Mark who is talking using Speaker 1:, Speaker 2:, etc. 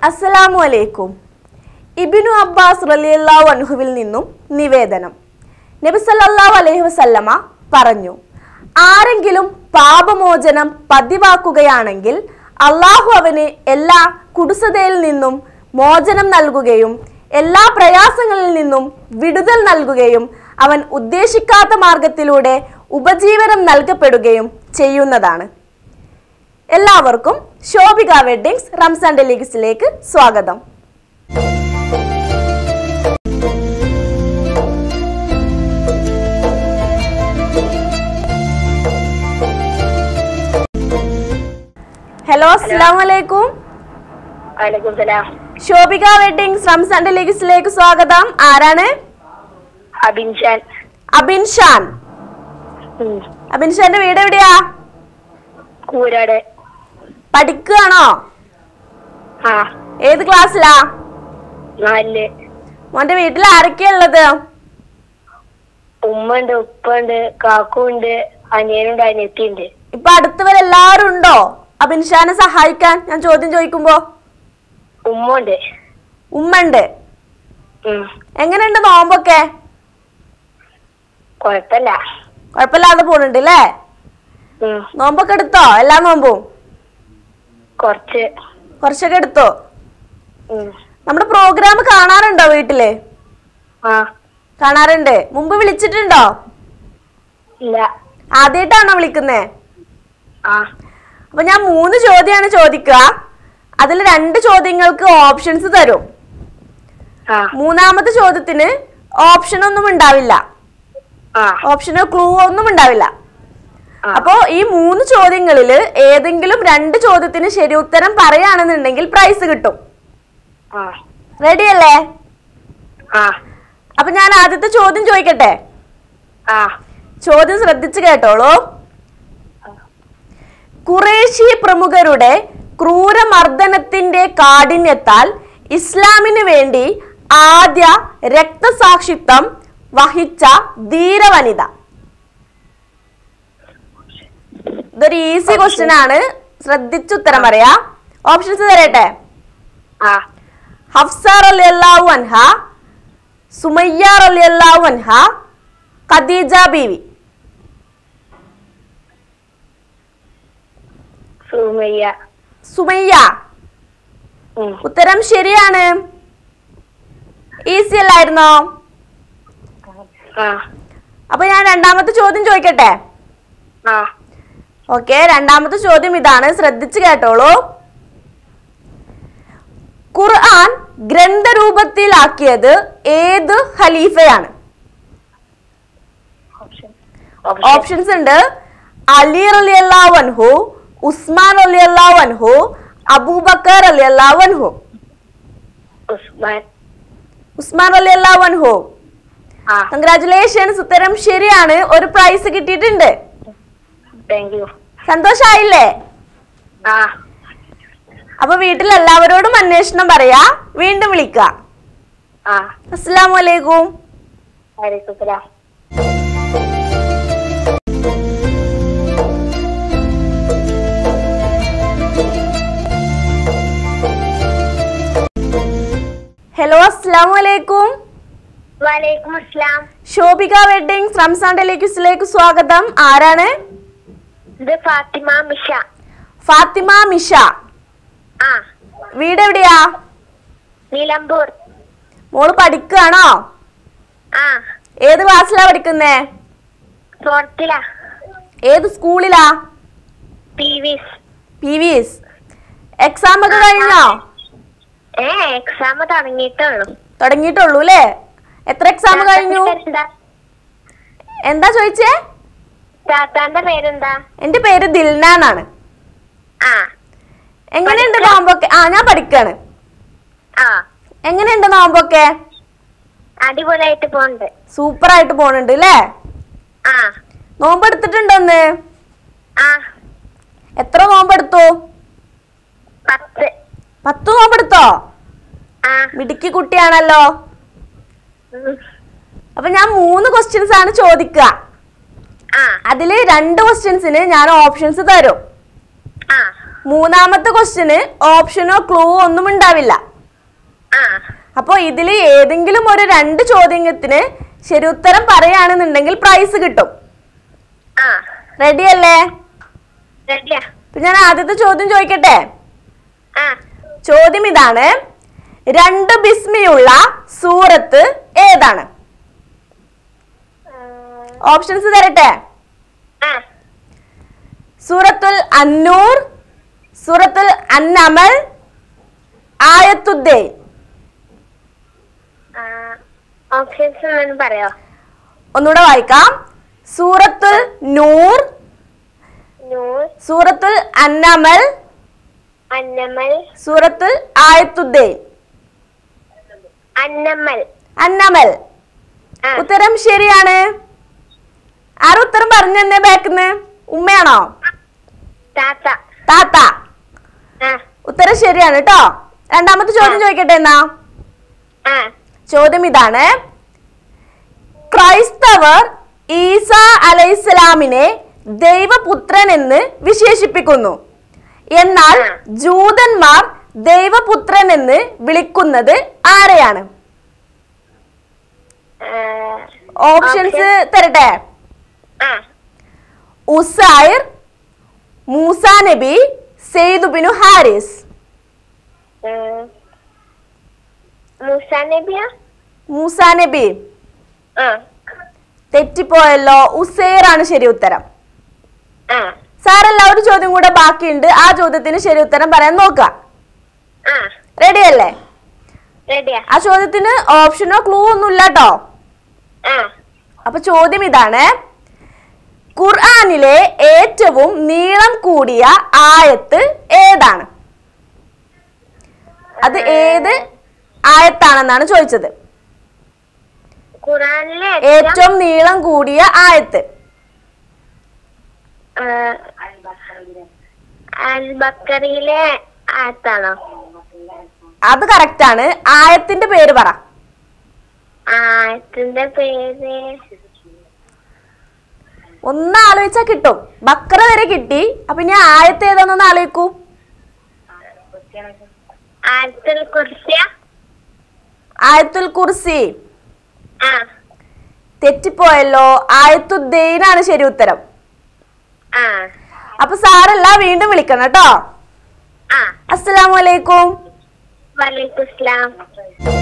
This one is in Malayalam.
Speaker 1: അസ്സലാമു അലൈക്കും. ഇബ്നു അബ്ബാസ് റളിയല്ലാഹു അൻഹുവിൽ നിന്നും നിവേദനം. നബി സല്ലല്ലാഹു അലൈഹി വസല്ലമ പറഞ്ഞു, ആരെങ്കിലും പാപമോചനം പതിവാക്കുകയാണെങ്കിൽ അള്ളാഹു അവന് എല്ലാ കുടുസതയിൽ നിന്നും മോചനം നൽകുകയും എല്ലാ പ്രയാസങ്ങളിൽ നിന്നും വിടുതൽ നൽകുകയും അവൻ ഉദ്ദേശിക്കാത്ത മാർഗത്തിലൂടെ ഉപജീവനം നൽകപ്പെടുകയും ചെയ്യുന്നതാണ്. എല്ലാവർക്കും ശോഭിക വെഡ്ഡിങ്സ് റംസാൻ ഡെലിഗസിലേക്ക് സ്വാഗതം. ഹലോ, അസ്സലാമു അലൈക്കും.
Speaker 2: വലൈക്കും സലാം.
Speaker 1: ശോഭിക വെഡ്ഡിങ്സ് റംസാൻ ഡെലിഗസിലേക്ക് സ്വാഗതം. ആരാണ്?
Speaker 2: അബിൻഷാൻ.
Speaker 1: അബിൻഷാൻ. അബിൻഷാന്റെ വീട് എവിടെയാ?
Speaker 2: കൂരാട്.
Speaker 1: പഠിക്കുകയാണോ?
Speaker 2: ആ.
Speaker 1: ഏത് ക്ലാസ്സിലാ?
Speaker 2: 4.
Speaker 1: മോന്റെ വീട്ടിൽ ആരൊക്കെയാ ഉള്ളത്?
Speaker 2: ഉമ്മ ഉണ്ട്, ഉപ്പ ഉണ്ട്, കാക്കുണ്ട്, അനിയനുണ്ട്, അനിയത്തിയുണ്ട്.
Speaker 1: ഇപ്പൊ അടുത്തവരെല്ലാരും ഉണ്ടോ അബിൻഷാനെ സഹായിക്കാൻ? ഞാൻ ചോദ്യം ചോദിക്കുമ്പോ
Speaker 2: ഉമ്മ ഉണ്ട്.
Speaker 1: ഉമ്മ ഉണ്ട്. എങ്ങനെയുണ്ട് നോമ്പൊക്കെ?
Speaker 2: കൊഴപ്പല്ല.
Speaker 1: കുഴപ്പമില്ലാതെ പോണുണ്ട് അല്ലേ? നോമ്പൊക്കെ എടുത്തോ? എല്ലാ നോമ്പും കുറച്ചൊക്കെ എടുത്തോ? നമ്മുടെ പ്രോഗ്രാം കാണാറുണ്ടോ വീട്ടില്? കാണാറുണ്ട്. മുമ്പ് വിളിച്ചിട്ടുണ്ടോ?
Speaker 2: ഇല്ല.
Speaker 1: ആദ്യമായിട്ടാണോ വിളിക്കുന്നേ? അപ്പൊ ഞാൻ 3 ചോദ്യമാണ് ചോദിക്കുക. അതിൽ 2 ചോദ്യങ്ങൾക്ക് ഓപ്ഷൻസ് തരും. മൂന്നാമത്തെ ചോദ്യത്തിന് ഓപ്ഷൻ ഒന്നും ഉണ്ടാവില്ല. ഓപ്ഷനോ ക്ലൂ ഒന്നും ഉണ്ടാവില്ല. അപ്പോ ഈ 3 ചോദ്യങ്ങളില് ഏതെങ്കിലും 2 ചോദ്യത്തിന് ശരി ഉത്തരം പറയുകയാണെന്നുണ്ടെങ്കിൽ പ്രൈസ് കിട്ടും. റെഡി അല്ലേ? അപ്പൊ ഞാൻ ആദ്യത്തെ ചോദ്യം ചോദിക്കട്ടെ? ചോദ്യം ശ്രദ്ധിച്ചു കേട്ടോളൂ. ഖുറൈശി പ്രമുഖരുടെ ക്രൂരമർദ്ദനത്തിന്റെ കാഠിന്യത്താൽ ഇസ്ലാമിന് വേണ്ടി ആദ്യ രക്തസാക്ഷിത്വം വഹിച്ച ധീരവനിത. ഇതൊരു ഈസി ക്വസ്റ്റ്യൻ ആണ്, ശ്രദ്ധിച്ചുത്തരം പറയാ. ഓപ്ഷൻസ് തരട്ടെ? ഹഫ്സ റളിയല്ലാഹു അൻഹ, സുമയ്യ റളിയല്ലാഹു അൻഹ, ഖദീജ ബീവി. സുമയ്യ. ഉത്തരം ശരിയാണ്. ഈസി അല്ലായിരുന്നോ? അപ്പൊ ഞാൻ രണ്ടാമത്തെ ചോദ്യം ചോദിക്കട്ടെ? ഓക്കെ, രണ്ടാമത്തെ ചോദ്യം ഇതാണ്, ശ്രദ്ധിച്ചു കേട്ടോളൂ. ഖുർആൻ ഗ്രന്ഥരൂപത്തിലാക്കിയത് ഏത് ഖലീഫയാണ്? ഓപ്ഷൻസ് ഉണ്ട്. അലി റളിയല്ലാഹു അൻഹു, ഉസ്മാൻ റളിയല്ലാഹു അൻഹു, അബൂബക്കർ റളിയല്ലാഹു അൻഹു. ഉസ്മാൻ റളിയല്ലാഹു അൻഹു. കൺഗ്രാറ്റുലേഷൻസ്, ഉത്തരം ശരിയാണ്. ഒരു പ്രൈസ് കിട്ടിയിട്ടുണ്ട്. സന്തോഷായില്ലേ? അപ്പൊ വീട്ടിൽ എല്ലാവരോടും അന്വേഷണം പറയാ. വീണ്ടും വിളിക്ക. അസ്സലാമു അലൈക്കും. ഹലോ, അസ്സലാമു അലൈക്കും.
Speaker 2: വലൈക്കും അസ്സലാം.
Speaker 1: ശോഭിക വെഡ്ഡിങ്സ് റംസാൻ ഡെലിഗസിലേക്ക് സ്വാഗതം. ആരാണ്?
Speaker 2: ഫാത്തിമ മിഷ.
Speaker 1: ഫാത്തിമ മിഷ. വീട് എവിടെയാ?
Speaker 2: നിലമ്പൂർ.
Speaker 1: മോള് പഠിക്കുകയാണോ? ഏത് ക്ലാസ്സിലാ പഠിക്കുന്നേ?
Speaker 2: 4th.
Speaker 1: ഏത് സ്കൂളിലാ? PVS. എക്സാം ഒക്കെ കഴിഞ്ഞോ?
Speaker 2: എക്സാം
Speaker 1: തുടങ്ങിയിട്ടുള്ളൂ അല്ലേ? എത്ര എക്സാം കഴിഞ്ഞു? എന്താ ചോദിച്ചേ?
Speaker 2: പേരെന്താ?
Speaker 1: എന്റെ പേര് ദിൽനാനാണ്. എങ്ങനെയുണ്ട് നോമ്പൊക്കെ? ഞാൻ പഠിക്കാണ്. എങ്ങനെയുണ്ട് നോമ്പൊക്കെ?
Speaker 2: അടിപൊളിയായിട്ട് പോണ്ട്.
Speaker 1: സൂപ്പർ ആയിട്ട് പോണുണ്ട് അല്ലേ? നോമ്പ് എടുത്തിട്ടുണ്ടോ ഒന്ന്? എത്ര നോമ്പെടുത്തു? 10 നോമ്പെടുത്തോ? മിടുക്കി കുട്ടിയാണല്ലോ. അപ്പൊ ഞാൻ 3 ക്വസ്റ്റ്യൻസ് ആണ് ചോദിക്കുക. അതില് 2 ക്വസ്റ്റ്യൻസിന് ഞാൻ ഓപ്ഷൻസ് തരും. മൂന്നാമത്തെ ക്വസ്റ്റ്യന് ഓപ്ഷനോ ക്ലൂ ഒന്നും ഉണ്ടാവില്ല. അപ്പൊ ഇതിൽ ഏതെങ്കിലും ഒരു 2 ചോദ്യത്തിന് ശരി ഉത്തരം പറയുകയാണെന്നുണ്ടെങ്കിൽ പ്രൈസ് കിട്ടും. റെഡി അല്ലേ? ഞാൻ ആദ്യത്തെ ചോദ്യം ചോദിക്കട്ടെ. ചോദ്യം ഇതാണ്, 2 ബിസ്മിയുള്ള സൂറത്ത് ഏതാണ്? ഓപ്ഷൻസ് തരട്ടെ. സൂറത്തുൽ അന്നൂർ, സൂറത്തുൽ അന്നമൽ, ആയത്തുദ്ദൈൻ. ഒന്നുകൂടെ വായിക്കാം. സൂറത്തുൽ നൂർ, സൂറത്തുൽ അന്നമൽ, സൂറത്തുൽ ആയത്തുദ്ദൈൻ. അന്നമൽ. ഉത്തരം ശരിയാണ്. ആരും ഉത്തരം പറഞ്ഞു തന്നെ ബാക്കിന്ന്? ഉമ്മയാണോ? താത്ത. ഉത്തരം ശരിയാണ് കേട്ടോ. രണ്ടാമത്തെ ചോദ്യം ചോദിക്കട്ടെ എന്നാ. ചോദ്യം ഇതാണ്, ക്രൈസ്തവർ ഈസ അലൈഹിസ്സലാമിനെ ദൈവപുത്രൻ എന്ന് വിശേഷിപ്പിക്കുന്നു. എന്നാൽ ജൂതന്മാർ ദൈവപുത്രൻ എന്ന് വിളിക്കുന്നത് ആരെയാണ്? ഓപ്ഷൻസ് തരട്ടെ. ഉസൈർ, മൂസ നബി, സെയ്ദ് ബിനു ഹാരിസ്. മൂസ നബി. തെറ്റിപ്പോയല്ലോ. ഉസൈർ ആണ് ശരി ഉത്തരം. സാറല്ല, ഒരു ചോദ്യം കൂടെ ബാക്കിയുണ്ട്. ആ ചോദ്യത്തിന് ശരി ഉത്തരം പറയാൻ നോക്കാം. റെഡി അല്ലേ? ആ ചോദ്യത്തിന് ഓപ്ഷനോ ക്ലൂ ഒന്നും ഇല്ല കേട്ടോ. അപ്പൊ ചോദ്യം ഇതാണ്, ഖുർആനിലെ ഏറ്റവും നീളം കൂടിയ ആയത്ത് ഏതാണ്? അത് ഏത് ആയത്താണെന്നാണ് ചോദിച്ചത്. ഏറ്റവും നീളം കൂടിയ ആയത്ത്.
Speaker 2: അൽ-ബഖറയിലെ ആയത്താണോ?
Speaker 1: അത് കറക്റ്റ് ആണ്. ആയത്തിന്റെ പേര് പറ.
Speaker 2: ആയത്തിന്റെ പേര്
Speaker 1: ഒന്ന് ആലോചിച്ചാ കിട്ടും. ബക്കറ വരെ കിട്ടി. അപ്പൊ ഇനി ആയത്ത് ഏതാണെന്ന് ആലോചിക്കൂ. ആയത്തുൽ കുർസി. തെറ്റിപ്പോയല്ലോ. ആയത്തുദ്ദൈനാണ് ശരി ഉത്തരം. അപ്പൊ സാറല്ല, വീണ്ടും വിളിക്കണം കേട്ടോ. അസ്സലാമു അലൈക്കും.
Speaker 2: വലൈക്കും അസ്സലാം.